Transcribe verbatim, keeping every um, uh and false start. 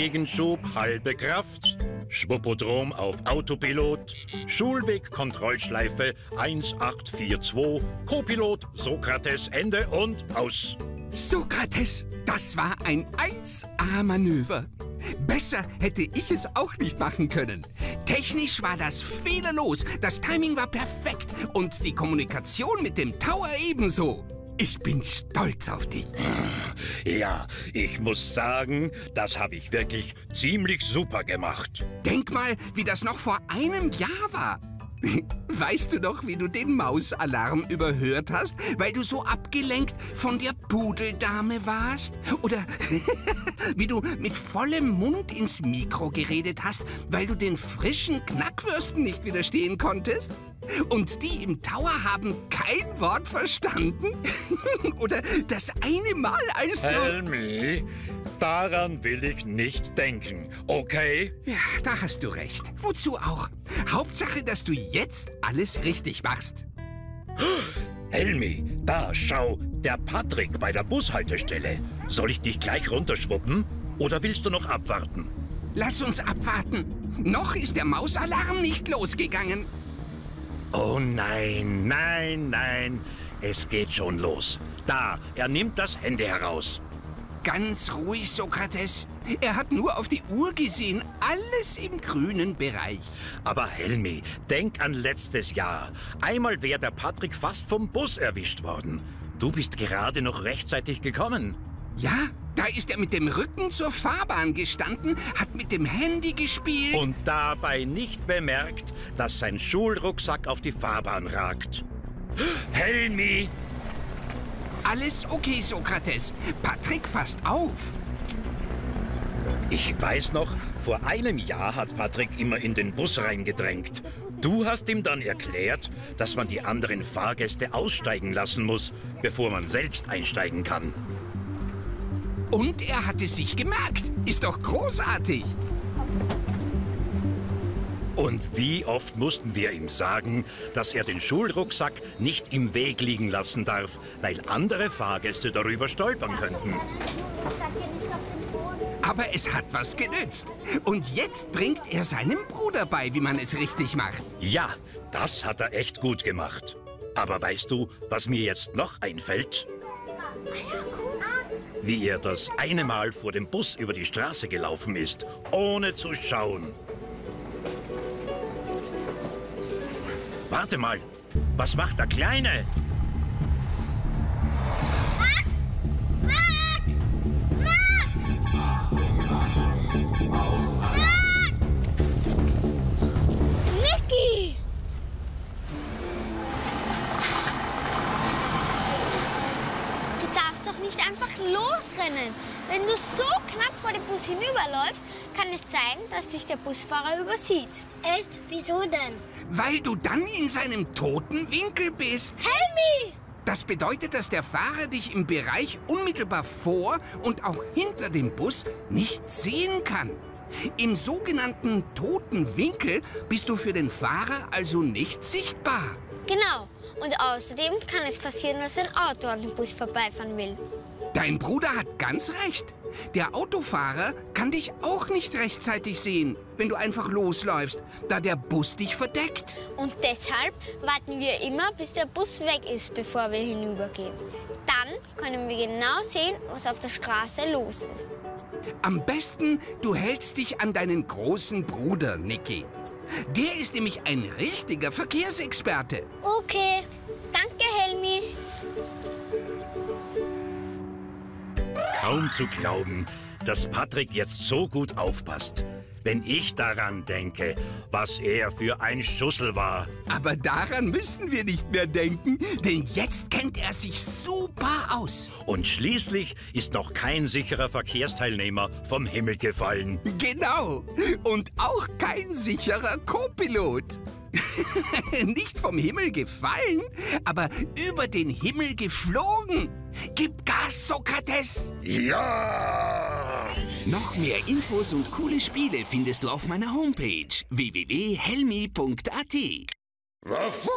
Gegenschub, halbe Kraft. Schwuppodrom auf Autopilot. Schulweg, Kontrollschleife eins acht vier zwei. Copilot, Sokrates, Ende und aus. Sokrates, das war ein eins A-Manöver. Besser hätte ich es auch nicht machen können. Technisch war das fehlerlos, das Timing war perfekt und die Kommunikation mit dem Tower ebenso. Ich bin stolz auf dich. Ja, ich muss sagen, das habe ich wirklich ziemlich super gemacht. Denk mal, wie das noch vor einem Jahr war. Weißt du noch, wie du den Mausalarm überhört hast, weil du so abgelenkt von der Pudeldame warst? Oder wie du mit vollem Mund ins Mikro geredet hast, weil du den frischen Knackwürsten nicht widerstehen konntest? Und die im Tower haben kein Wort verstanden? Oder das eine Mal, als du... Helmi, daran will ich nicht denken, okay? Ja, da hast du recht. Wozu auch? Hauptsache, dass du jetzt alles richtig machst. Helmi, da, schau, der Patrick bei der Bushaltestelle. Soll ich dich gleich runterschwuppen oder willst du noch abwarten? Lass uns abwarten. Noch ist der Mausalarm nicht losgegangen. Oh nein, nein, nein, es geht schon los. Da, er nimmt das Handy heraus. Ganz ruhig, Sokrates. Er hat nur auf die Uhr gesehen. Alles im grünen Bereich. Aber Helmi, denk an letztes Jahr. Einmal wäre der Patrick fast vom Bus erwischt worden. Du bist gerade noch rechtzeitig gekommen. Ja, da ist er mit dem Rücken zur Fahrbahn gestanden, hat mit dem Handy gespielt. Und dabei nicht bemerkt, dass sein Schulrucksack auf die Fahrbahn ragt. Helmi! Alles okay, Sokrates. Patrick, passt auf. Ich weiß noch, vor einem Jahr hat Patrick immer in den Bus reingedrängt. Du hast ihm dann erklärt, dass man die anderen Fahrgäste aussteigen lassen muss, bevor man selbst einsteigen kann. Und er hat es sich gemerkt. Ist doch großartig. Und wie oft mussten wir ihm sagen, dass er den Schulrucksack nicht im Weg liegen lassen darf, weil andere Fahrgäste darüber stolpern könnten. Aber es hat was genützt. Und jetzt bringt er seinem Bruder bei, wie man es richtig macht. Ja, das hat er echt gut gemacht. Aber weißt du, was mir jetzt noch einfällt? Wie er das eine Mal vor dem Bus über die Straße gelaufen ist, ohne zu schauen. Warte mal, was macht der Kleine? Niki! Du darfst doch nicht einfach losrennen. Wenn du so knapp vor dem Bus hinüberläufst, kann es sein, dass dich der Busfahrer übersieht. Echt? Wieso denn? Weil du dann in seinem toten Winkel bist. Helmi! Das bedeutet, dass der Fahrer dich im Bereich unmittelbar vor und auch hinter dem Bus nicht sehen kann. Im sogenannten toten Winkel bist du für den Fahrer also nicht sichtbar. Genau. Und außerdem kann es passieren, dass ein Auto an dem Bus vorbeifahren will. Dein Bruder hat ganz recht. Der Autofahrer kann dich auch nicht rechtzeitig sehen, wenn du einfach losläufst, da der Bus dich verdeckt. Und deshalb warten wir immer, bis der Bus weg ist, bevor wir hinübergehen. Dann können wir genau sehen, was auf der Straße los ist. Am besten, du hältst dich an deinen großen Bruder, Niki. Der ist nämlich ein richtiger Verkehrsexperte. Okay. Danke, Helmi. Kaum zu glauben, dass Patrick jetzt so gut aufpasst. Wenn ich daran denke, was er für ein Schussel war. Aber daran müssen wir nicht mehr denken, denn jetzt kennt er sich super aus. Und schließlich ist noch kein sicherer Verkehrsteilnehmer vom Himmel gefallen. Genau. Und auch kein sicherer Co-Pilot. Nicht vom Himmel gefallen, aber über den Himmel geflogen. Gib Gas, Sokrates! Ja! Noch mehr Infos und coole Spiele findest du auf meiner Homepage w w w punkt helmi punkt a t. Waffu!